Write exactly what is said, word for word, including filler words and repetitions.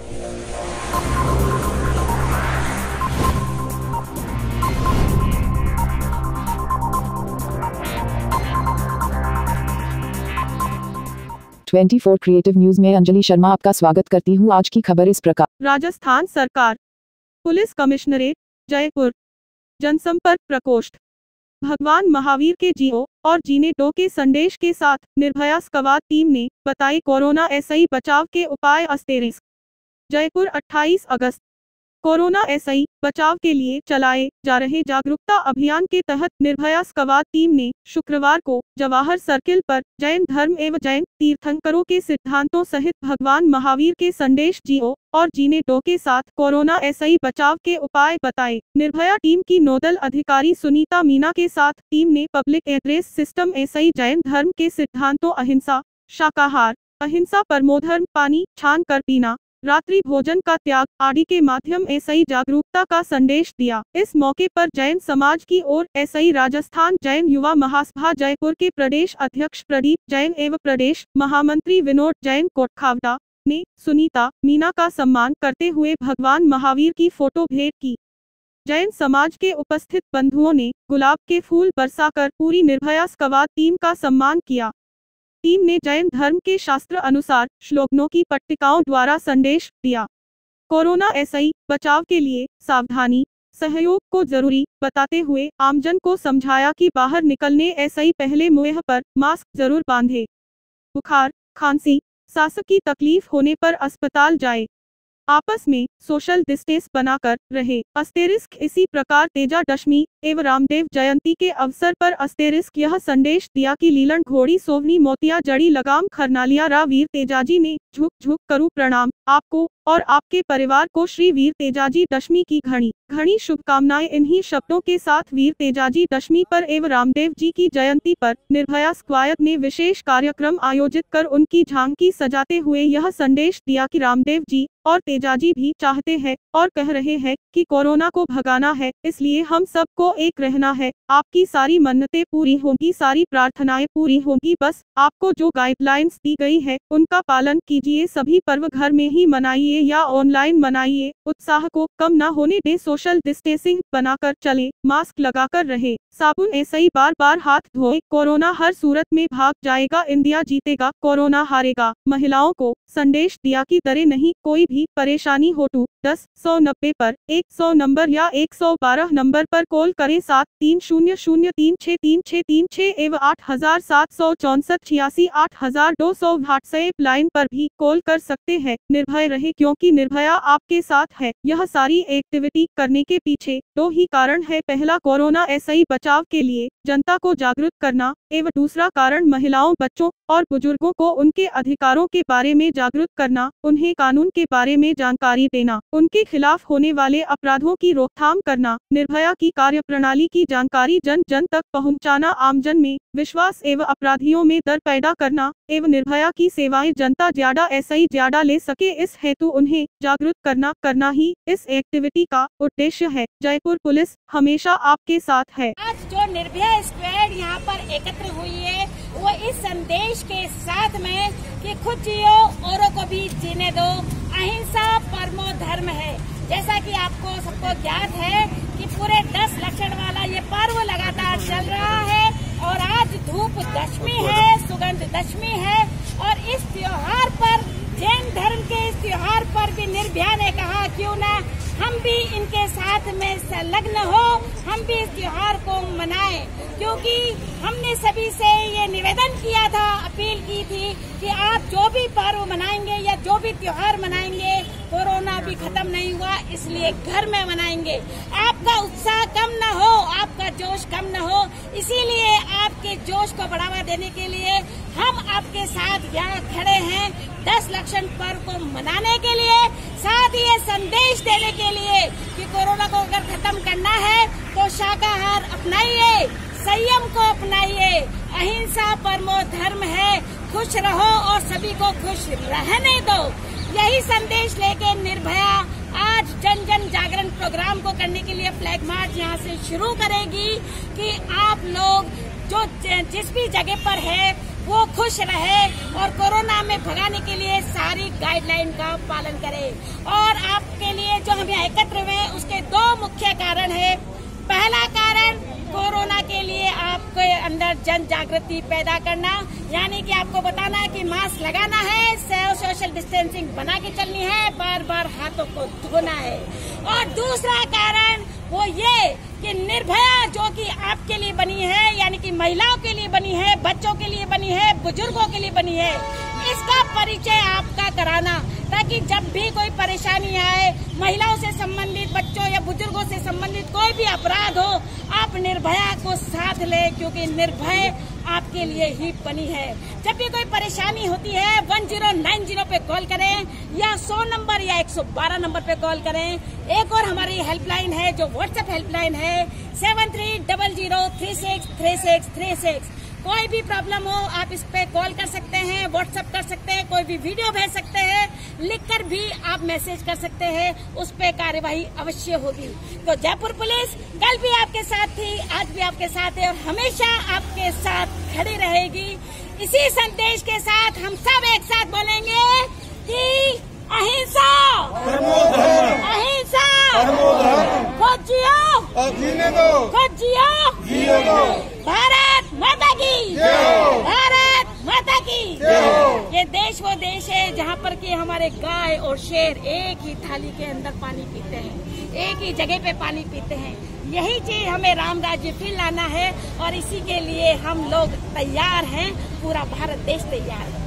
चौबीस creative news में अंजलि शर्मा आपका स्वागत करती हूँ। आज की खबर इस प्रकार। राजस्थान सरकार पुलिस कमिश्नरेट जयपुर जनसंपर्क प्रकोष्ठ भगवान महावीर के जियो और जीने दो के संदेश के साथ निर्भया स्क्वाड टीम ने बताए कोरोना एसआई बचाव के उपाय। अस्टेरिस्क जयपुर अट्ठाईस अगस्त कोरोना एसआई बचाव के लिए चलाए जा रहे जागरूकता अभियान के तहत निर्भया स्क्वाड टीम ने शुक्रवार को जवाहर सर्किल पर जैन धर्म एवं जैन तीर्थंकरों के सिद्धांतों सहित भगवान महावीर के संदेश जियो और जीने दो के साथ कोरोना एसआई बचाव के उपाय बताए। निर्भया टीम की नोडल अधिकारी सुनीता मीना के साथ टीम ने public address system SI Jain धर्म के सिद्धांतों अहिंसा, शाकाहार, अहिंसा परमोधर्म, पानी छान कर पीना, रात्रि भोजन का त्याग आदि के माध्यम एसआई जागरूकता का संदेश दिया। इस मौके पर जैन समाज की ओर एसआई राजस्थान जैन युवा महासभा जयपुर के प्रदेश अध्यक्ष प्रदीप जैन एवं प्रदेश महामंत्री विनोद जैन कोटखावड़ा ने सुनीता मीना का सम्मान करते हुए भगवान महावीर की फोटो भेंट की। जैन समाज के उपस्थित बंधुओं ने गुलाब के फूल बरसाकर पूरी निर्भया स्क्वाड टीम का सम्मान किया। टीम ने जैन धर्म के शास्त्र अनुसार श्लोकनों की पट्टिकाओं द्वारा संदेश दिया। कोरोना एसआई बचाव के लिए सावधानी सहयोग को जरूरी बताते हुए आमजन को समझाया कि बाहर निकलने एसआई पहले मुंह पर मास्क जरूर बांधे। बुखार, खांसी, सांस की तकलीफ होने पर अस्पताल जाए। आपस में सोशल डिस्टेंस बनाकर रहे। अस्टेरिस्क इसी प्रकार तेजा दशमी एवं रामदेव जयंती के अवसर पर अस्टेरिस्क यह संदेश दिया कि लीलन घोड़ी सोवनी मोतिया जड़ी लगाम खरनालिया रा वीर तेजाजी ने झुक झुक करूं प्रणाम आपको और आपके परिवार को श्री वीर तेजाजी दशमी की घनी घनी शुभकामनाएं। इन्हीं शब्दों के साथ वीर तेजाजी दशमी पर एवं रामदेव जी की जयंती पर निर्भया स्क्वाड ने विशेष कार्यक्रम आयोजित कर उनकी झांकी सजाते हुए यह संदेश दिया कि रामदेव जी और तेजाजी भी चाहते हैं और कह रहे हैं कि कोरोना को भगाना है, इसलिए हम सबको एक रहना है। आपकी सारी मन्नतें पूरी होंगी, सारी प्रार्थनाएं पूरी होंगी, बस आपको जो गाइडलाइंस दी गई है उनका पालन कीजिए। सभी पर्व घर में ही मनाइए या ऑनलाइन मनाइए। उत्साह को कम न होने दें। सोशल डिस्टेंसिंग बनाकर चले, मास्क लगाकर रहे, साबुन एसआई बार बार हाथ धोए। कोरोना हर सूरत में भाग जाएगा, इंडिया जीतेगा, कोरोना हारेगा। महिलाओं को संदेश दिया कि डरे नहीं, कोई भी परेशानी हो तो दस सौ नब्बे पर एक सौ नंबर या एक सौ बारह नंबर पर कॉल करें। सात तीन शून्य शून्य तीन छः तीन छः तीन छः एवं आठ हजार सात सौ चौसठ छियासी आठ हजार दो सौ व्हाट्सएप लाइन पर भी कॉल कर सकते हैं। निर्भय रहे क्योंकि निर्भया आपके साथ है। यह सारी एक्टिविटी करने के पीछे दो ही कारण है। पहला, कोरोना एसआई बचाव के लिए जनता को जागरूक करना एवं दूसरा कारण महिलाओं, बच्चों और बुजुर्गों को उनके अधिकारों के बारे में जागरूक करना, उन्हें कानून के बारे में जानकारी देना, उनके खिलाफ होने वाले अपराधों की रोकथाम करना, निर्भया की कार्यप्रणाली की जानकारी जन जन तक पहुंचाना, आमजन में विश्वास एवं अपराधियों में डर पैदा करना एवं निर्भया की सेवाएं जनता ज्यादा एसआई ज्यादा ले सके, इस हेतु उन्हें जागरूक करना करना ही इस एक्टिविटी का उद्देश्य है। जयपुर पुलिस हमेशा आपके साथ है। आज जो निर्भया स्क्वाड यहाँ पर एकत्र हुई है वो इस संदेश के साथ में कि खुद जियो औरों को भी जीने दो, अहिंसा परमो धर्म है। जैसा कि आपको सबको ज्ञात है कि पूरे दस लक्षण वाला ये पर्व लगातार चल रहा है और आज धूप दशमी है, सुगंध दशमी है और इस त्योहार पर जैन धर्म के इस त्योहार पर भी निर्भया ने कहा क्यों ना हम भी इनके साथ में संलग्न हो, हम भी इस त्योहार को मनाएं, क्योंकि हमने सभी से ये निवेदन किया था, अपील की थी कि आप जो भी पर्व मनाएंगे या जो भी त्योहार मनाएंगे, कोरोना भी खत्म नहीं हुआ इसलिए घर में मनाएंगे। आपका उत्साह कम न हो, आपका जोश कम न हो, इसीलिए आपके जोश को बढ़ावा देने के लिए हम आपके साथ यहाँ खड़े हैं दस लक्षण पर्व को मनाने के लिए, साथ ही ये संदेश देने के लिए कि कोरोना को अगर खत्म करना है तो शाकाहार अपनाइए, संयम को अपनाइए, अहिंसा परमो धर्म है, खुश रहो और सभी को खुश रहने दो। यही संदेश लेके निर्भया आज जन जन जागरण प्रोग्राम को करने के लिए फ्लैग मार्च यहाँ से शुरू करेगी कि आप लोग जो जिस भी जगह पर है वो खुश रहे और कोरोना में भगाने के लिए सारी गाइडलाइन का पालन करे। और आपके लिए जो हम यहाँ एकत्र हुए उसके दो मुख्य कारण है। पहला कारण कोरोना के लिए आपके अंदर जन जागृति पैदा करना, यानी कि आपको बताना है कि मास्क लगाना है, सोशल डिस्टेंसिंग बना के चलनी है, बार बार हाथों को धोना है। और दूसरा कारण वो ये कि निर्भया जो कि आपके लिए बनी है, यानी कि महिलाओं के लिए बनी है, बच्चों के लिए बनी है, बुजुर्गों के लिए बनी है, इसका परिचय आपका कराना, ताकि जब भी कोई परेशानी आए, महिलाओं से संबंधित, बच्चों या बुजुर्गों से संबंधित कोई भी अपराध हो, आप निर्भया को साथ ले, क्योंकि निर्भय आपके लिए ही बनी है। जब भी कोई परेशानी होती है वन जीरो नाइन जीरो पे कॉल करें या सौ नंबर या एक सौ बारह नंबर पे कॉल करें। एक और हमारी हेल्पलाइन है जो व्हाट्सएप हेल्पलाइन है seven three double zero three six three six three six. कोई भी प्रॉब्लम हो आप इस पे कॉल कर सकते हैं, व्हाट्सएप कर सकते हैं, कोई भी वीडियो भेज सकते हैं, लिखकर भी आप मैसेज कर सकते हैं, उस पे कार्यवाही अवश्य होगी। तो जयपुर पुलिस कल भी आपके साथ थी, आज भी आपके साथ है और हमेशा आपके साथ खड़ी रहेगी। इसी संदेश के साथ हम सब एक साथ बोलेंगे कि अहिंसा अहिंसा खुद जियो जीने दो, खुद जियो जीने दो। भारत माता की, भारत माता की। ये देश वो देश है जहाँ पर कि हमारे गाय और शेर एक ही थाली के अंदर पानी पीते हैं, एक ही जगह पे पानी पीते हैं। यही चीज हमें राम राज्य फिर लाना है और इसी के लिए हम लोग तैयार हैं, पूरा भारत देश तैयार है।